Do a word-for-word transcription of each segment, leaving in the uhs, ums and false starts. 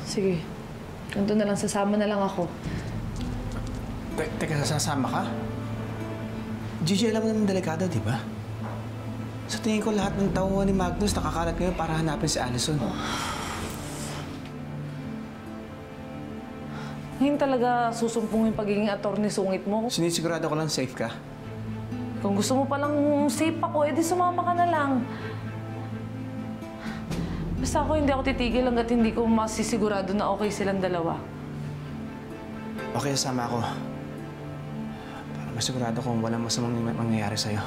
Sige. Ganito na lang, sasama na lang ako. Te teka, sasama ka? Gigi, alam mo naman delikado, di ba? Sa tingin ko, lahat ng tauhan ni Magnus nakakalat ngayon para hanapin si Allison. Oh. Ngayon talaga susumpong yung pagiging attorney sungit mo. Sinisigurado ko lang safe ka. Kung gusto mo palang safe ako, edi sumama ka na lang. Basta ako hindi ako titigil hanggat hindi ko masisigurado na okay silang dalawa. Okay, sama ako. Para masigurado kung walang masamang mangyayari sa'yo.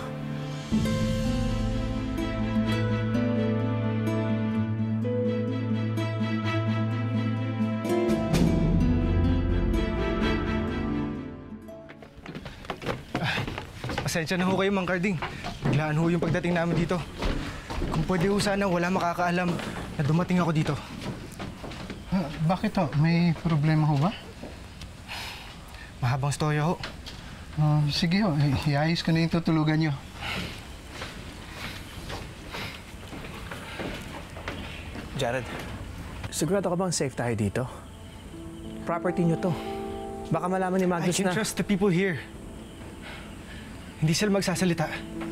Pasensya na ho kayo, Mang Carding. Biglaan ho yung pagdating namin dito. Kung pwede ho sana, wala makakaalam na dumating ako dito. Ah, bakit ho? May problema ho ba? Mahabang storya ho. Uh, sige ho, iayos ko na yung tutulugan nyo. Jared, sigurado ka bang safe tayo dito? Property nyo to. Baka malaman ni Magnus I can na... trust the people here. Hindi sila magsasalita.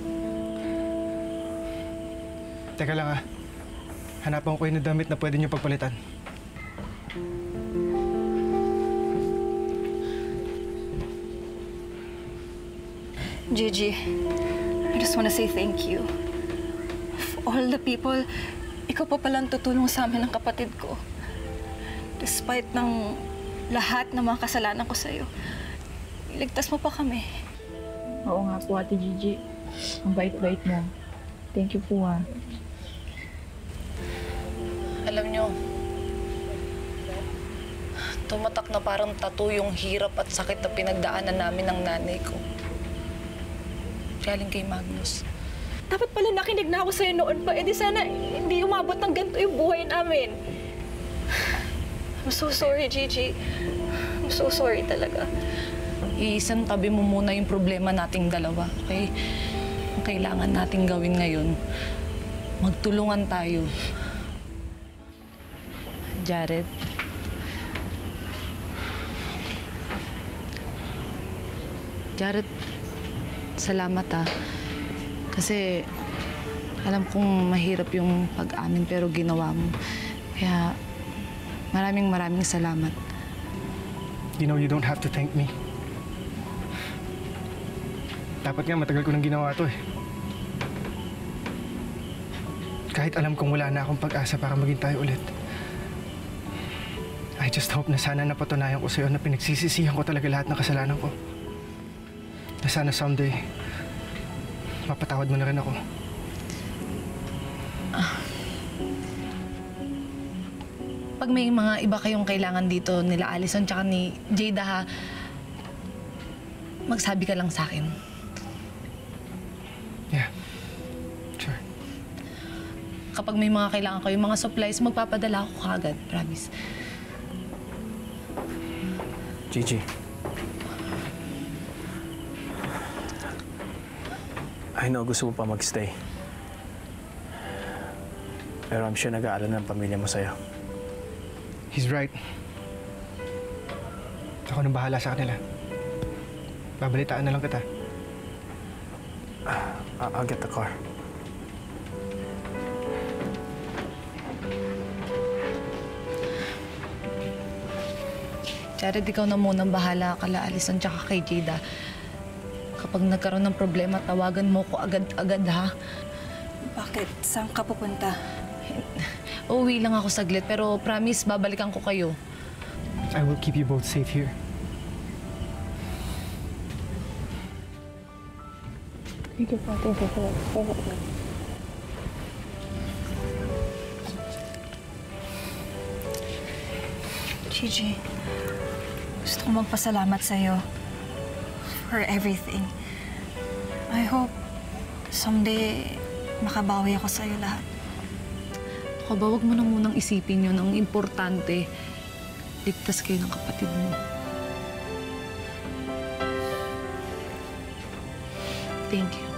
Teka lang ah. Hanapan ko kayo ng damit na pwede niyo pagpalitan. Gigi, I just want to say thank you. Of all the people, ikaw pa palang tutulong sa amin ng kapatid ko. Despite ng lahat ng mga kasalanan ko sa'yo, iligtas mo pa kami. Oo nga po, Ate Gigi. Ang bait-bait mo. Thank you po, ah. Alam nyo, tumatak na parang tattoo yung hirap at sakit na pinagdaanan namin ng nanay ko. Galing kay Magnus. Dapat pala nakinig na ako sa'yo noon pa. Eh di sana hindi umabot ng ganito yung buhay namin. I'm so sorry, Gigi. I'm so sorry talaga. Iisang tabi mo muna yung problema nating dalawa, okay? Ang kailangan nating gawin ngayon, magtulungan tayo. Jared. Jared, salamat ah. Kasi alam kong mahirap yung pag-amin pero ginawa mo. Kaya maraming maraming salamat. You know, you don't have to thank me. Dapat nga matagal ko nang ginawa to eh. Kahit alam kong wala na akong pag-asa para maging tayo ulit. I just hope na sana napatunayan ko sa'yo na pinagsisisihan ko talaga lahat ng kasalanan ko. Na sana someday, mapatawad mo na rin ako. Ah. Pag may mga iba kayong kailangan dito nila Allison tsaka ni Jada ha, magsabi ka lang sa akin. Yeah. Sure. Kapag may mga kailangan kayo, mga supplies, magpapadala ako kagad. Promise. Gigi. I know gusto mo pa magstay. Pero I'm sure nag-aalala ng pamilya mo sa'yo. He's right. Ako nang bahala sa kanila. Babalitaan na lang kita. Uh, I'll get the car. Jared, ikaw na munang bahala kala Allison tsaka kay Jada. Kapag nagkaroon ng problema, tawagan mo ko agad-agad ha. Bakit? Saan ka pupunta? Uuwi lang ako saglit, pero promise, babalikan ko kayo. I will keep you both safe here. Thank you po. Thank you po. Gigi, gusto ko magpasalamat sa'yo for everything. I hope someday makabawi ako sa'yo lahat. Ako ba, huwag mo na munang isipin yun. Ang importante, ligtas kayo ng kapatid mo. Thank you.